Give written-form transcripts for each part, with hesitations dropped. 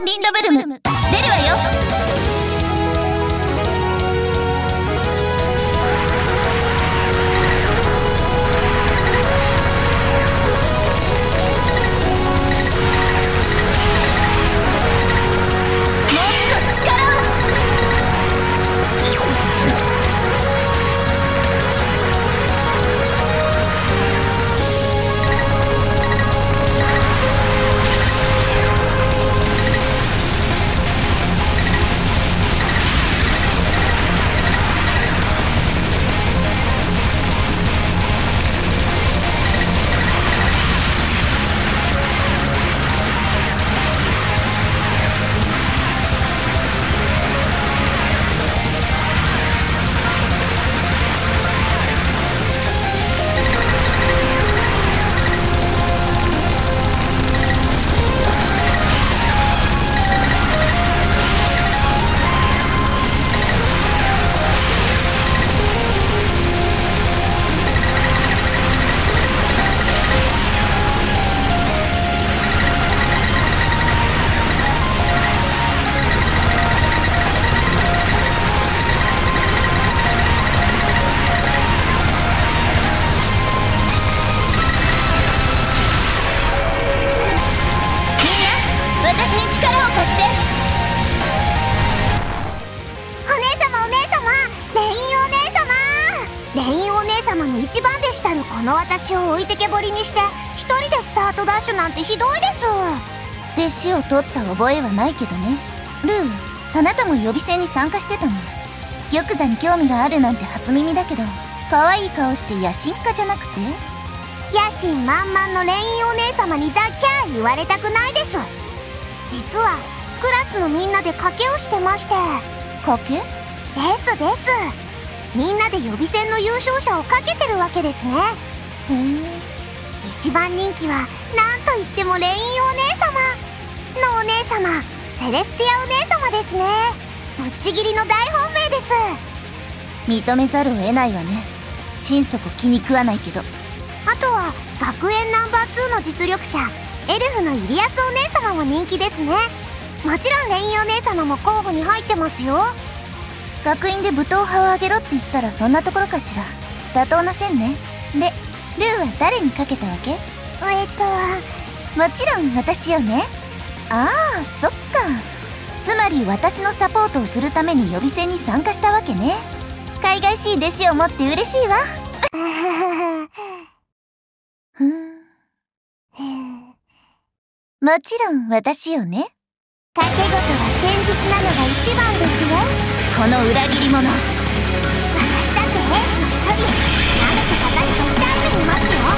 ィンドブルム出るわよ。 この私を置いてけぼりにして一人でスタートダッシュなんてひどいです。 弟子を取った覚えはないけどね。ルー、あなたも予備戦に参加してたの？玉座に興味があるなんて初耳だけど、可愛い顔して野心家じゃなくて？ 野心満々のレインお姉様にだけは言われたくないです。実はクラスのみんなで賭けをしてまして。 賭け？ ですです。みんなで予備戦の優勝者をかけてるわけですね。一番人気はなんといってもレインお姉様のお姉様、セレスティアお姉様ですね。ぶっちぎりの大本命です。 認めざるを得ないわね。心底気に食わないけど。 あとは学園ナンバー2の実力者エルフのイリアスお姉様も人気ですね。もちろんレインお姉様も候補に入ってますよ。 学院で武闘派をあげろって言ったらそんなところかしら。妥当な線ね。で、ルーは誰にかけたわけ？もちろん私よね。ああ、そっか。つまり私のサポートをするために予備戦に参加したわけね。海外しい弟子を持って嬉しいわ。もちろん私よね。 賭け事は堅実なのが一番ですよ。 この裏切り者。 私だってエースの一人。舐めてかかると痛い目見ますよ。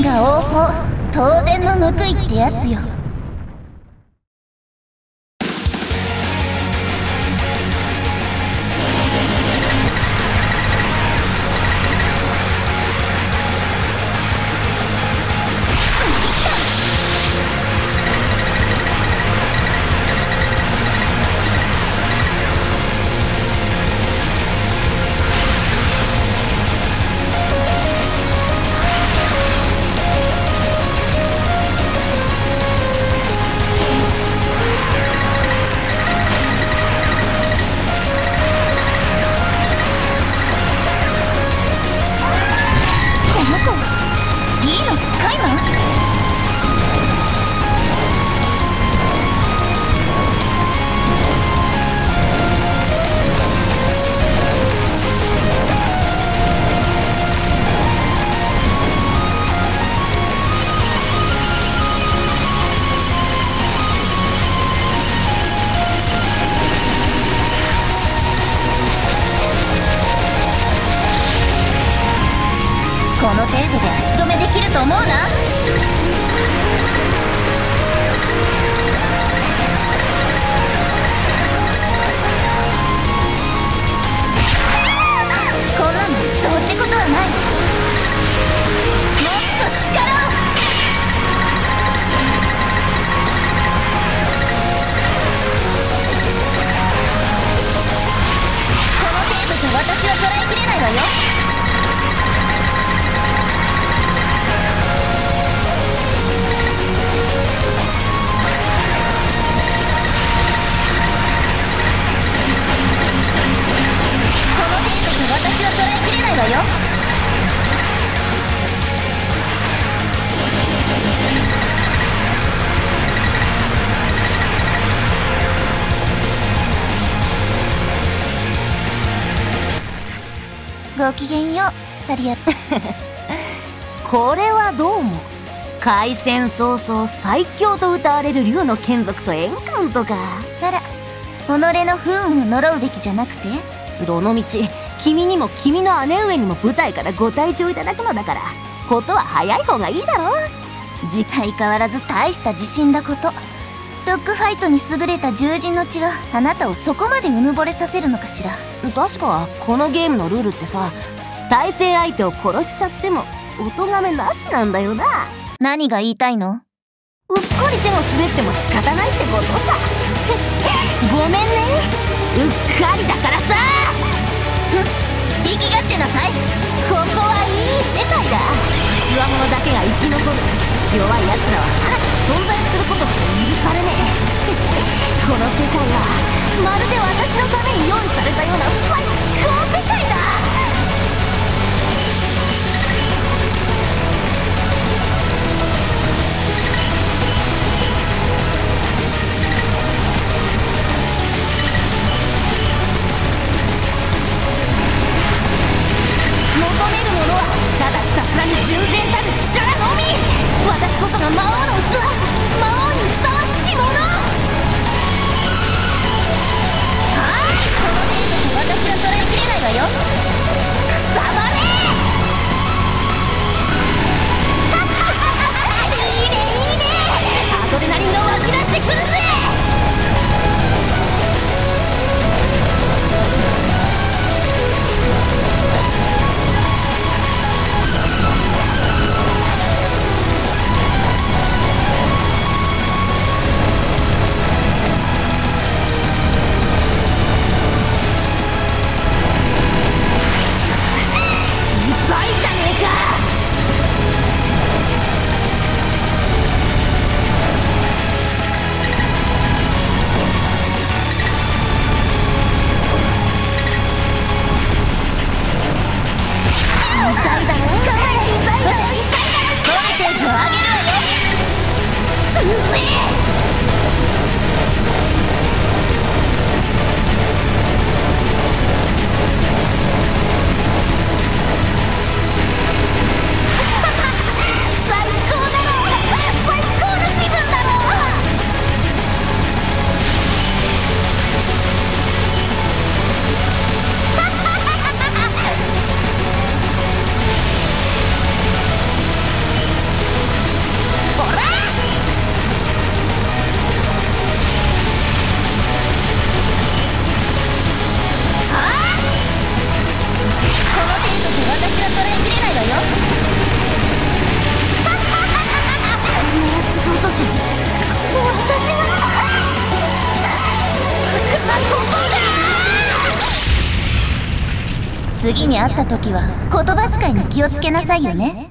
が応報、当然の報いってやつよ。この程度で足止めできると思うな。こんなのどうってことはない。もっと力を。この程度じゃ私は捉えきれないわよ。私は捉えきれないわよ。ごきげんよう、サリア。 これはどうも開戦早々最強と謳われる竜の眷属とエンカウントか。 あら、己の不運を呪うべきじゃなくて、 どのみち君にも君の姉上にも舞台からご退場いただくのだから、ことは早い方がいいだろう。 相変わらず大した自信だこと。ドッグファイトに優れた獣人の血があなたをそこまでうぬぼれさせるのかしら。 確かこのゲームのルールってさ、対戦相手を殺しちゃってもお咎めなしなんだよな。 何が言いたいの？ うっかり手も滑っても仕方ないってことさ。ごめんね、うっかりだからさ。 生きがってなさい。 ここはいい世界だ。強者だけが生き残る。弱い奴らは存在することすら許されねえ。この世界はまるで私のために用意されたような最高世界だ。求めるものはただひたすらに純然たる力のみ。私こそが魔王の器、魔王にふさわしきもの。 この程度で私は捉えきれないわよ。 くさまれ。いいねいいね、アドレナリンが湧き出してくるぜ。 次に会った時は言葉遣いに気をつけなさいよね。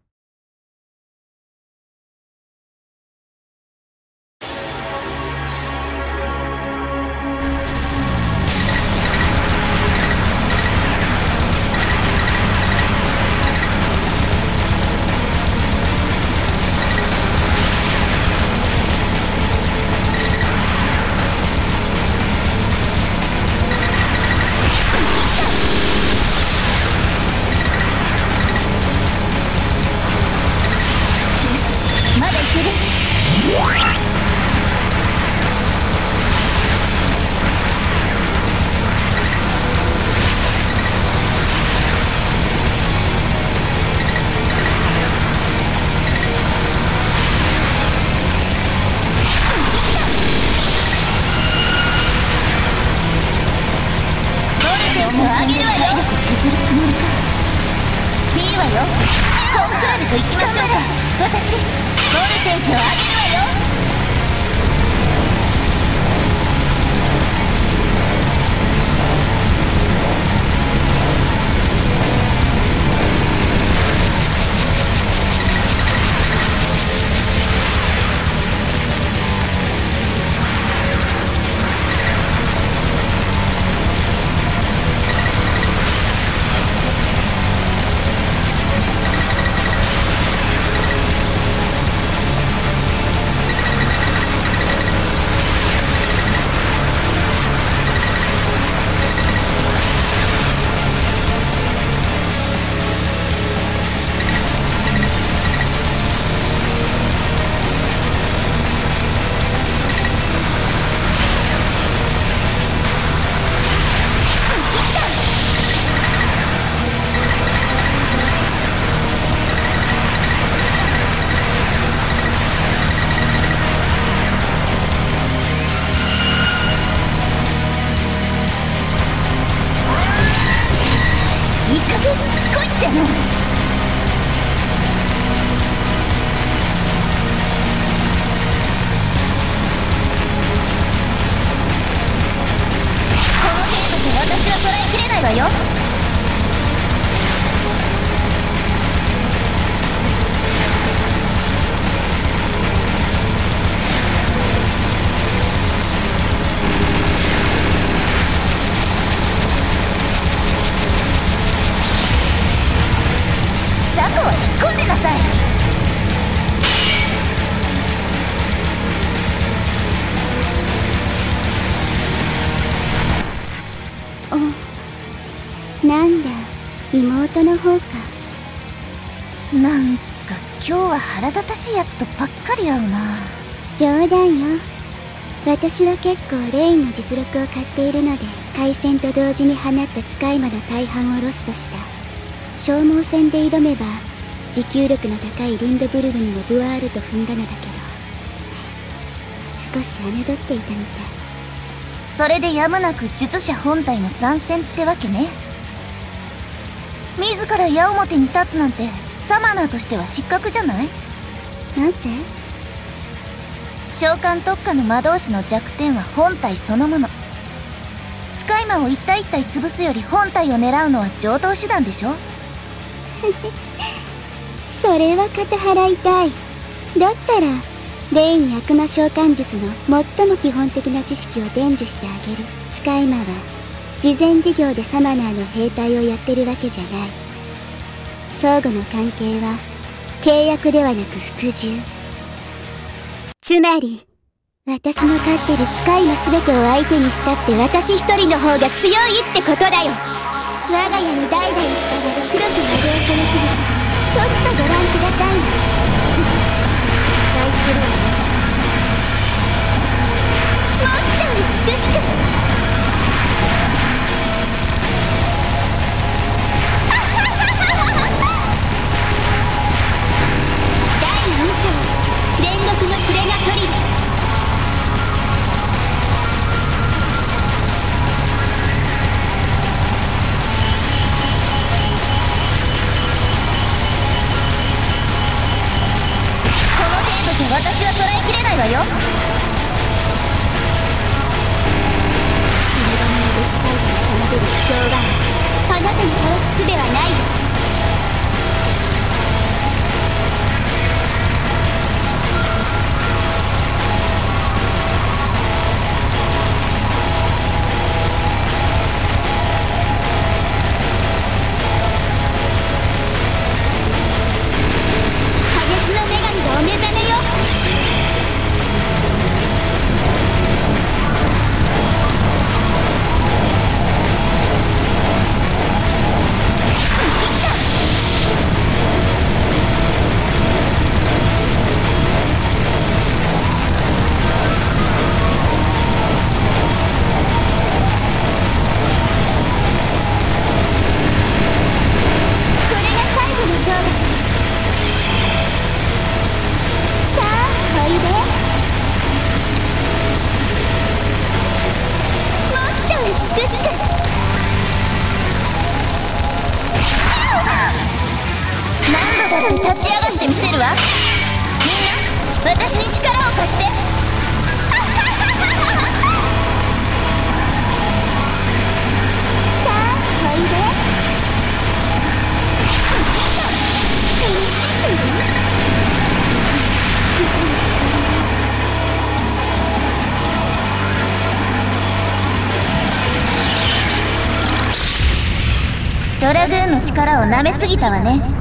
と行きましょうか。私ボルテージを上げるわよ。 なんだ、妹の方か。 なんか今日は腹立たしいやつとばっかり会うな。 冗談よ。私は結構レインの実力を買っているので、回戦と同時に放った使い魔の大半をロストした。消耗戦で挑めば持久力の高いリンドブルグにもブワールと踏んだのだけど、少し侮っていたみたい。 それでやむなく術者本体の参戦ってわけね。自ら矢面に立つなんてサマナーとしては失格じゃない？ なぜ？ 召喚特化の魔導士の弱点は本体そのもの。使い魔を一体一体潰すより本体を狙うのは常套手段でしょ。 それは肩払いたい。だったらレインに悪魔召喚術の最も基本的な知識を伝授してあげる。使い魔は慈善事業でサマナーの兵隊をやってるわけじゃない。相互の関係は契約ではなく服従。つまり私の飼ってる使い魔全てを相手にしたって私一人の方が強いってことだよ。我が家の代々伝わる黒き魔導書の秘術、とくとご覧ください。大黒もっと美しく。第2章煉獄のキレがトリル。 私は捉えきれないわよ。 死神のデスサイズが奏でる不協和音、 なたに倒す術ではないよ。破滅の女神がお目覚めよ。 立ち上がってみせるわ。みんな私に力を貸して。 さあおいで。楽しんでる？ ドラグーンの力を舐めすぎたわね。